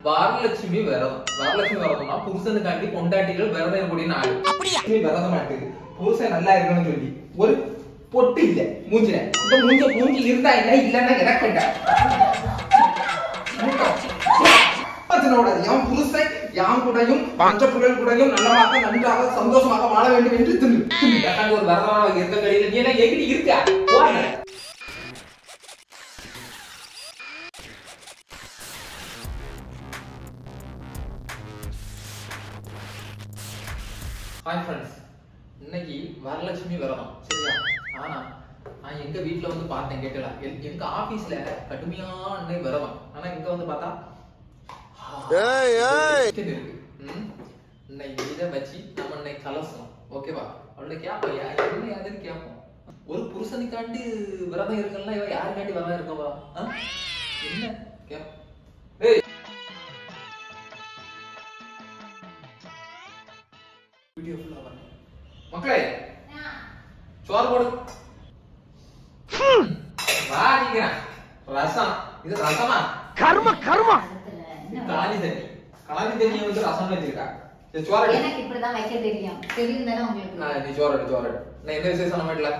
வரலட்சுமி விரதம். வரலட்சுமி விரதம்னா புருஷனுக்காண்டி கொண்டாட்டிகள் விரதம் இருக்கக்கூடிய நாள். லட்சுமி விரதம் ஆட்டுது. புருஷன் நல்லா இருக்கணும்னு சொல்லி ஒரு பொட்டு இல்ல மூஞ்சில. இந்த மூஞ்சி இருந்தா என்ன இல்லன்னா எனக்கு என்ன? என் புருஷன் யான் கூடயும் மற்ற பிள்ளைகள் கூடயும் நல்லமாக நன்றாக சந்தோஷமாக வாழ வேண்டும் என்று தின்னு ஒரு விரதமாக இருக்க கடையில் நீ எல்லாம் எங்கிட்ட இருக்கா? ஹாய் ஃப்ரெண்ட்ஸ், இன்னைக்கு வரலட்சுமி விரதம் சரியா? ஆனா நான் எங்க வீட்டுல வந்து பார்த்தேன் கேட்டல, எங்க ஆபீஸ்ல கடுமையான விரதம். ஆனா இங்க வந்து பார்த்தா இன்னைக்கு இதை வச்சு நம்ம இன்னைக்கு கலசம் ஓகேவா? அவளை கேட்போம் என்ன யாருன்னு கேட்போம். ஒரு புருஷனுக்காண்டி விரதம் இருக்குன்னா இவ யாருக்காண்டி விரதம் இருக்கவா? என்ன கேப் மக்களே சோறு போடு. ரசம் இது ரசமா? கர்ம கர்மா. காலி தண்ணி தண்ணியை வந்து ரசம் வச்சிருக்கா. எனக்கு இப்படிதான் வைக்க தெரியும். தெரியுதுதானே உங்களுக்கு? நீ சோறு நான் எந்த விசேஷம் நம்ம வீட்டுல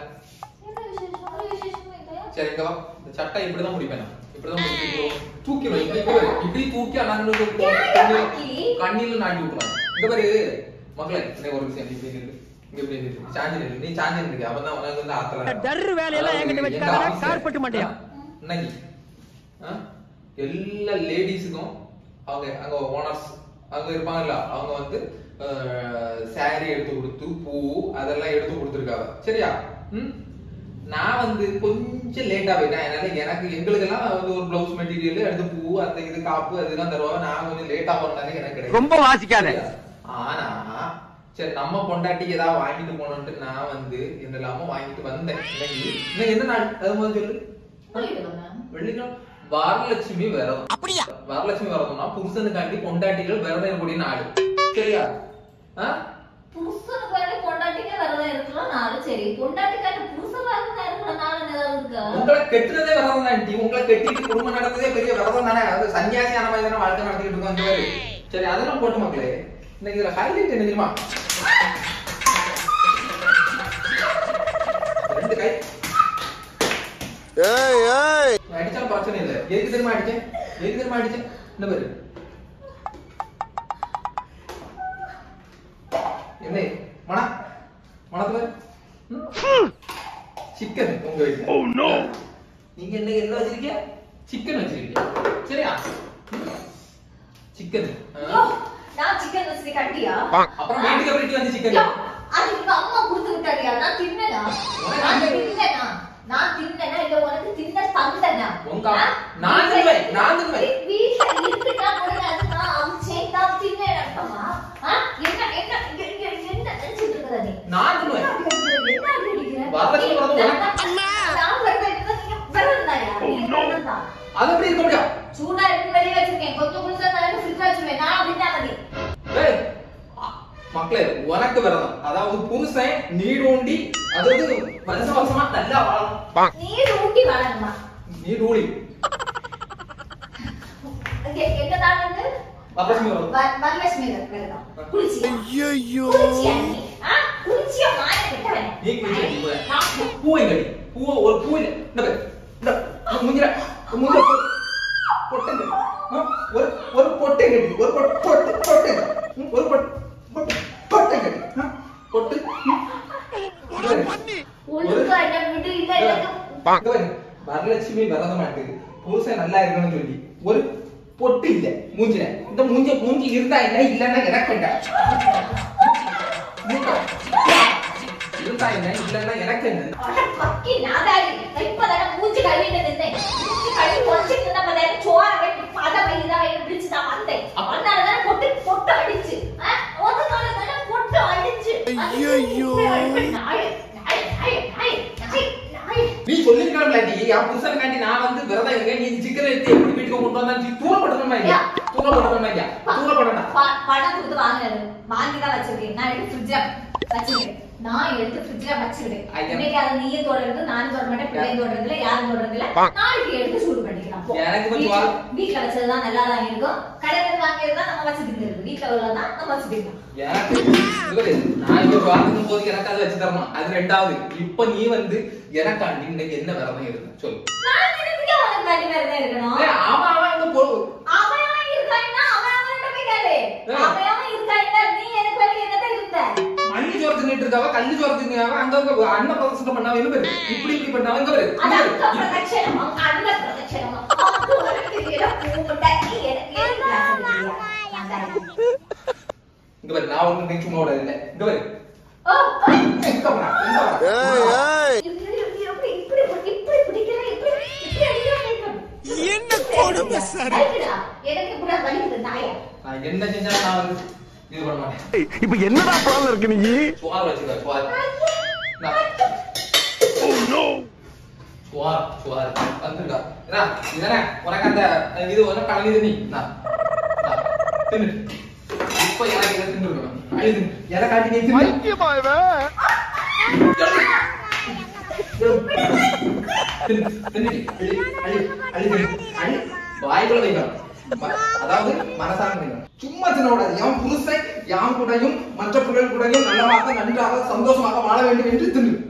சரி இங்க வா. இந்த சட்டை இப்படிதான் முடிப்பேன். இப்படிதான் தூக்கி வை. இப்படி தூக்கி கண்ணில நாட்டி விட்டுருவாங்க. இங்க பாரு மக்களே, இன்னைக்கு ஒரு விஷயம் இப்படி இருக்கு. இங்க இப்படி இருக்கு. சாஞ்சி நீ சாஞ்சி இருக்கு. அப்பதான் உனக்கு வந்து ஆத்தல டர் வேலையெல்லாம் என்கிட்ட வச்சிட்டாங்க. கார்பெட் மாட்டியா இன்னைக்கு எல்லா லேடிஸுக்கும் அவங்க அங்க ஓனர்ஸ் அங்க இருப்பாங்கல்ல, அவங்க வந்து சாரி எடுத்து கொடுத்து பூ அதெல்லாம் எடுத்து கொடுத்துருக்காங்க சரியா? நான் வந்து கொஞ்சம் லேட்டா போயிட்டேன். எனக்கு எங்களுக்கு எல்லாம் வந்து ஒரு பிளவுஸ் மெட்டீரியல் எடுத்து பூ அந்த இது காப்பு அதெல்லாம் தருவாங்க. நான் கொஞ்சம் லேட்டா போறேன். எனக்கு கிடையாது. ரொம்ப வாசிக்காத. ஆனா சரி நம்ம பொண்டாட்டிக்கு ஏதாவது வாங்கிட்டு போனோம்ட்டு நான் வந்து என்னெல்லாமோ வாங்கிட்டு வந்தேன். இன்னைக்கு என்ன நாள் அது முதல் சொல்லு. வெள்ளிக்கிழமை. வரலட்சுமி விரதம். அப்படியா? வரலட்சுமி விரதம்னா புருஷனுக்காண்டி கொண்டாட்டிகள் விரதம் இருக்கக்கூடிய நாள் சரியா? புருஷனுக்காண்டி கொண்டாட்டிங்க விரதம் இருக்கிற நாள் சரி. கொண்டாட்டிக்காண்டி புருஷன் விரதம் இருக்கிற நாள் ஏதாவது இருக்கா? உங்களை கெட்டுறதே விரதம் தான். உங்களை கெட்டிட்டு குடும்பம் நடத்ததே பெரிய விரதம் தானே. அது சன்னியாசியான மாதிரி தானே வாழ்க்கை நடத்திட்டு இருக்கோம் சரி. அதெல்லாம் போட்டு மக்களே, இன்னைக்கு இதுல ஹைலைட் என்ன தெரியுமா? ரெண்டு கை அடிச்சாலும் பிரச்சனை இல்லை. எதுக்கு தெரியுமா அடிச்சேன்? என்ன பேரு என்ன மனத்துல சிக்கன் உங்க வீட்டுல நீங்க என்ன வச்சிருக்கீங்க? சிக்கன் வச்சிருக்கீங்க சரியா? சிக்கன் நான் சிக்கன் வச்சிருக்கேன் கட்டியா? அப்புறம் வீட்டுக்கு எப்படி வந்து சிக்கன்? அது எங்க அம்மா கொடுத்து விட்டாடியா? நான் தின்னேனா இல்ல உனக்கு தின்ன தந்தனா? நான் வீட்ல இருக்குடா போறானே நான் அம்சே தான் தின்னேன் அம்மா. என்ன நினைச்சிட்டு இருக்கற நீ? நான் என்ன அடிக்கிறேன்? வரலட்சுமி விரதம் நான் வரதாயா? அது எப்படி இருக்க முடியும்? சூடா இருக்கு வெளிய வச்சிருக்கேன். கொஞ்சம் கொஞ்சம் தரக்கு ஃப்ரிட்ஜ்ல வச்சிருவேன். நான் அப்படிதான் பண்ணி. மக்களே உனக்கு விரதம். அதாவது புருஷன் நீடூண்டி அதாவது வருஷமா நல்லா வாழணும். நீடூண்டி வாழணுமா? நீடூண்டி எங்க தான் வந்து வரலட்சுமி விரதம். வரலட்சுமி விரதம். குளிச்சி. ஐயோ. குளிச்சியா மாய கட்டவனே. நீ குளிச்சி பூவை கடி. ஒரு பூ இல்ல. இந்த முஞ்சிர பொட்டு ஒரு பொட்டு கடி. ஒரு பொட்டு கடி. பொட்டு வரலட்சுமி விரதம் ஆட்டுது. புருஷன் நல்லா இருக்கணும்னு சொல்லி ஒரு பொட்டு இல்ல மூஞ்சில. இந்த மூஞ்சி இருந்தா என்ன இல்லன்னா எனக்கு என்ன? இருந்தா என்ன இல்லன்னா எனக்கு என்ன? நீ சொல்லிருக்கலாம்ல, என் புருஷனுக்காண்டி நான் வந்து விரதம் இருக்கேன். நீ சிக்கன் எடுத்து எப்படி வீட்டுக்கு கொண்டு வந்தா தூரப்படணுமா இல்லையா? பணம் கொடுத்து வாங்கிதான் வச்சிருக்கேன். நான் எடுத்து ஃப்ரிட்ஜ்ல வச்சிருக்கேன். இன்னைக்கு அதை நீயே தொடர்ந்து நானும் தொட மாட்டேன். பிள்ளையும் தொடர்றதுல யாரும் தொடர்றதுல நாளைக்கு எடுத்து சூடு பண்ணிக்கலாம். எனக்கு கொஞ்சம் வீட்ல வச்சதுதான் நல்லா தான் இருக்கும். கடையில வாங்கியதுதான் நம்ம வச்சுக்கிட்டு இருக்கு. வீட்ல உள்ளதான் நம்ம வச்சுக்கலாம். எனக்கு நான் இங்க வாங்கும்போது போது எனக்கு அதை வச்சு தரணும். அது ரெண்டாவது. இப்ப நீ வந்து எனக்காண்டி இன்னைக்கு என்ன விரதம் இருக்கு சொல்லு. நான் எனக்கு அவனுக்கு வேண்டி விரதம் இருக்கணும். அவன் இங்க போ. அவன் இருக்கான்னா அவன்கிட்ட போய் கேளு. அவன் இருக்கான்னா நீ எனக்கு வேண்டி என்னதான் இருந்த? மண்ணு சோறு தின்னுட்டு இருக்காவ, கல்லு சோறு தின்னுவாங்க, அங்க அண்ணன் பிரதட்சணம் பண்ணாவ என்ன பேரு? இப்படி பண்ணாவ எங்க பேரு? அது அங்க பிரதட்சணம், அங்க அண்ணன் பிரதட்சணம். அது ஒரு தெரியல பூமுட்டை எனக்கு இங்க பாரு, நான் ஒண்ணு நிக்க போட இல்ல. இங்க பாரு. ஓ இங்க வா. ஏய் இப்படி பிடிக்கற இப்படி என்ன கொடுமை சார். எனக்கு கூட வலிக்குது நாயே. நான் என்ன செஞ்சாலும் நான் வந்து இது பண்ண மாட்டேன். இப்போ என்னடா பிளான் இருக்கு நீ? சுவார் வச்சுக்க, சுவார். Oh no. சுவார் வந்துடா. என்ன? இதனே உனக்கு அந்த இது வந்து கலந்து நீ. நான் தின்னு. இப்போ எனக்கு இத தின்னுறோம். அழுது. எதை காட்டி நீ தின்னு. பைத்தியமா இவன்? வாய்க்குள்ள வைக்கணும். அதாவது மனசாங்க சும்மா தின்னக்கூடாது. என் புருஷன் யான் கூடயும் மற்ற பிள்ளைகள் கூடயும் நல்லமாக நன்றாக சந்தோஷமாக வாழ வேண்டும் என்று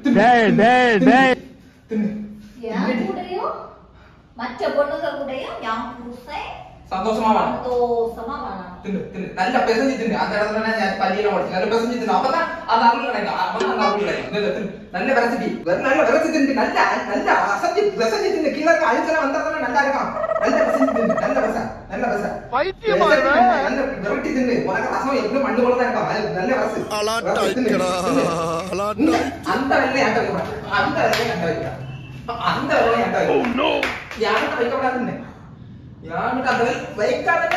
தின்னு. யான் கூடயும் மற்ற பொண்ணுகள் கூடயும் யான் புருஷன் சந்தோஷமா வாழணும். சந்தோஷமா வாழணும். தின்னு தின்னு நல்ல பெசஞ்சு தின்னு. அந்த இடத்துல நான் பள்ளியில படிச்சு நல்ல பெசஞ்சு தின்னு. அப்பதான் அந்த அருள் கிடைக்கும். அப்பதான் அந்த அருள் கிடைக்கும். நல்ல விரசிட்டி நல்ல விரசி தின்னு. நல்ல அசஞ்சு பெசஞ்சு தின்னு. கீழே அழுத்தலாம் வந்தாதானே நல்லா இருக்கும். நல்ல பெசஞ்சு தின்னு. நல்ல பெச நல்ல பெச நல்ல விரட்டி தின்னு. உனக்கு ரசம் எப்படி மண்ணு போல தான் இருக்கும். நல்ல ரசு அந்த வெள்ளை ஏன்ட்ட வைக்க அந்த வெள்ளை ஏன்ட்ட வைக்க அந்த வெள்ளை ஏன்ட்ட வைக்க யார்கிட்ட வைக்கப்படாதுன்னு யார்கிட்ட அந்த வைக்காத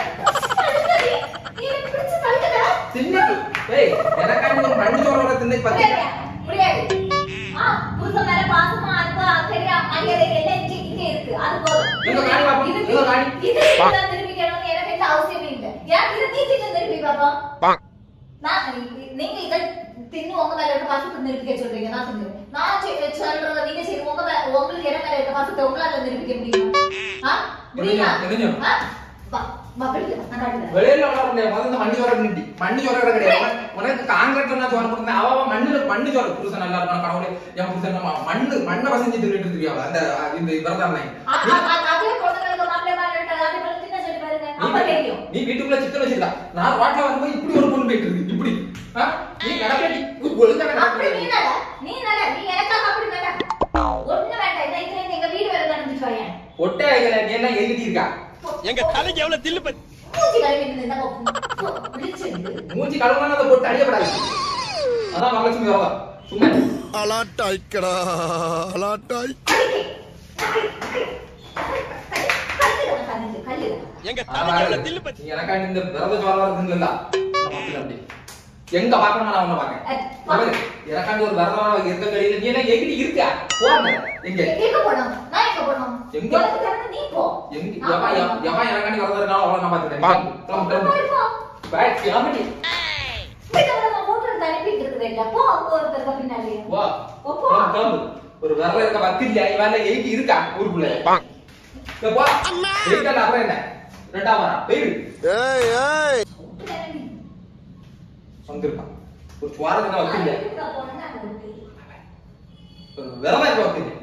எனக்காண்டி ஒரு மண்ணு சோறோட திண்ணை பத்தி புருஷன் மேல பாசமா அன்பா சரியா மரியாதை எல்லாம் இங்க இருக்கு. அது போதும். இது நிரூபிக்கணும்னு எனக்கு எந்த அவசியமே இல்லை. ஏன் இது நீ தின்னு நிரூபி பாப்போம். நீங்க இதை தின்னு உங்க மேல இருக்க பாசத்தை நிரூபிக்க சொல்றீங்க. நான் சொல்றேன் நான் சொல்றத நீங்க சரி உங்களுக்கு என்ன மேல இருக்க பாசத்தை உங்களால நிரூபிக்க முடியுமா? முடியுமா? வெளியில மண்ணு சோற நிட்டி மண்ணு சோற கிடையாது. உனக்கு காங்கிரீட்ல சோறு கொடுத்தேன். அவ மண்ணு சோறு புருஷன் நல்லா இருக்கும். கடவுளே என் புருஷன் மண்ணை வசஞ்சு தின்னுட்டு இருக்கியா அந்த இந்த விரதம் நீ வீட்டுக்குள்ள சிக்கன் வச்சிருக்கா. நான் ரோட்ல வரும்போது இப்படி ஒரு பொண்ணு போயிட்டு இருக்கு. இப்படி நீ நடக்கடி ஒட்டை வைக்கல. நீ என்ன எழுதி இருக்கா? எங்க தலைக்கு எவ்வளவு தில்லு பத்தி மூஞ்சி கழுவுனா அந்த பொட்டு அழியப்படாது. அதான் மகாலட்சுமி விரதம். சும்மா அலாட்டாய்க்கடா அலாட்டாய் எங்க தலைக்கு எவ்வளவு தில்லு பத்தி எனக்காண்டி இந்த விரத சோழம் இல்ல அப்படி எங்க பாக்கணும் நான் உன்ன பாக்கேன். எனக்காண்டி ஒரு விரதம் இருக்க கடையில நீ என்ன எங்கிட்ட இருக்கா? போறேன் எங்க எங்க போறோம்? நான் எங்க போறோம்? எங்க நீ போ. எங்க எவா எனக்காண்டி விரதம் இருக்கானோ அவளை நான் பாத்துட்டேன். பேக் கிளம்பி ஒரு விரதம் இருக்க பத்தி இல்ல இவன் எங்க இருக்கா ஊருக்குள்ள அப்புறம் என்ன ரெண்டாம் வாரம் போயிடு வந்திருக்கான். ஒரு சுவாரத்தை வச்சு இல்ல ஒரு விரதம் இருக்க வச்சு